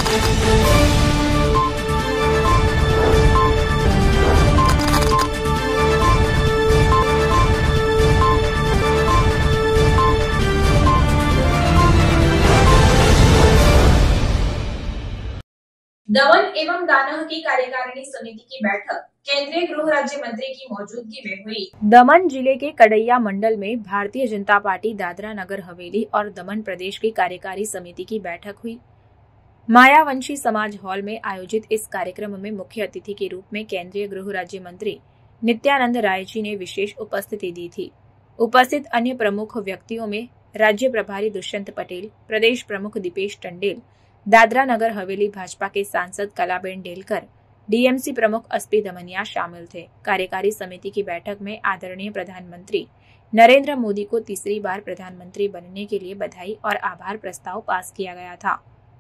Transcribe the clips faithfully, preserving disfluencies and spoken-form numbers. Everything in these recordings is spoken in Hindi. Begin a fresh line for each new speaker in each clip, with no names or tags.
दमन एवं दानह की कार्यकारिणी समिति की बैठक केंद्रीय गृह राज्य मंत्री की मौजूदगी में हुई। दमन जिले के कड़ैया मंडल में भारतीय जनता पार्टी दादरा नगर हवेली और दमन प्रदेश की कार्यकारी समिति की बैठक हुई। मायावंशी समाज हॉल में आयोजित इस कार्यक्रम में मुख्य अतिथि के रूप में केंद्रीय गृह राज्य मंत्री नित्यानंद राय जी ने विशेष उपस्थिति दी थी। उपस्थित अन्य प्रमुख व्यक्तियों में राज्य प्रभारी दुष्यंत पटेल, प्रदेश प्रमुख दीपेश टंडेल, दादरा नगर हवेली भाजपा के सांसद कलाबेन डेलकर, डीएमसी प्रमुख एसपी दमनिया शामिल थे। कार्यकारी समिति की बैठक में आदरणीय प्रधानमंत्री नरेंद्र मोदी को तीसरी बार प्रधानमंत्री बनने के लिए बधाई और आभार प्रस्ताव पास किया गया था।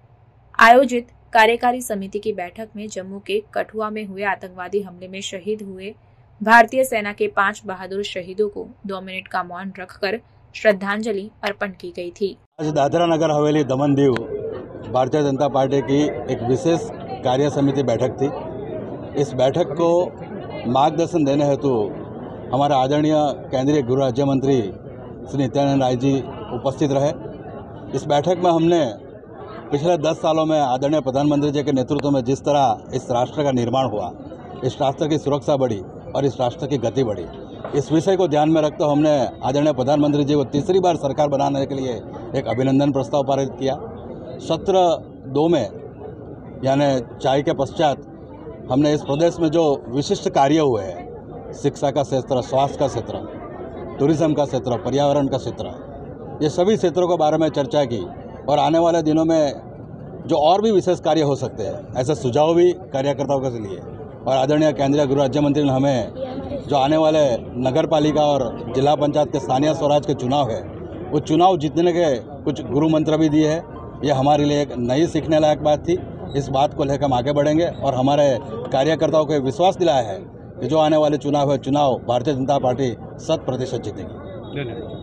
आयोजित कार्यकारी समिति की बैठक में जम्मू के कठुआ में हुए आतंकवादी हमले में शहीद हुए भारतीय सेना के पांच बहादुर शहीदों को दो मिनट का मौन रखकर श्रद्धांजलि अर्पण की गई थी।
आज दादरा नगर हवेली दमन दीव भारतीय जनता पार्टी की एक विशेष कार्य समिति बैठक थी। इस बैठक को मार्गदर्शन देने हेतु हमारे आदरणीय केंद्रीय गृह राज्य मंत्री श्री नित्यानंद राय जी उपस्थित रहे। इस बैठक में हमने पिछले दस सालों में आदरणीय प्रधानमंत्री जी के नेतृत्व में जिस तरह इस राष्ट्र का निर्माण हुआ, इस राष्ट्र की सुरक्षा बढ़ी और इस राष्ट्र की गति बढ़ी, इस विषय को ध्यान में रखते हमने आदरणीय प्रधानमंत्री जी को तीसरी बार सरकार बनाने के लिए एक अभिनंदन प्रस्ताव पारित किया। सत्र दो में यानी चाय के पश्चात हमने इस प्रदेश में जो विशिष्ट कार्य हुए हैं, शिक्षा का क्षेत्र, स्वास्थ्य का क्षेत्र, टूरिज्म का क्षेत्र, पर्यावरण का क्षेत्र, ये सभी क्षेत्रों के बारे में चर्चा की और आने वाले दिनों में जो और भी विशेष कार्य हो सकते हैं ऐसे सुझाव भी कार्यकर्ताओं के लिए। और आदरणीय केंद्रीय गृह राज्य मंत्री ने हमें जो आने वाले नगर पालिका और जिला पंचायत के स्थानीय स्वराज के चुनाव है, वो चुनाव जीतने के कुछ गुरु मंत्र भी दिए हैं। ये हमारे लिए एक नई सीखने लायक बात थी। इस बात को लेकर हम आगे बढ़ेंगे और हमारे कार्यकर्ताओं को विश्वास दिलाया है कि जो आने वाले चुनाव है, चुनाव भारतीय जनता पार्टी शत प्रतिशत जीतेगी।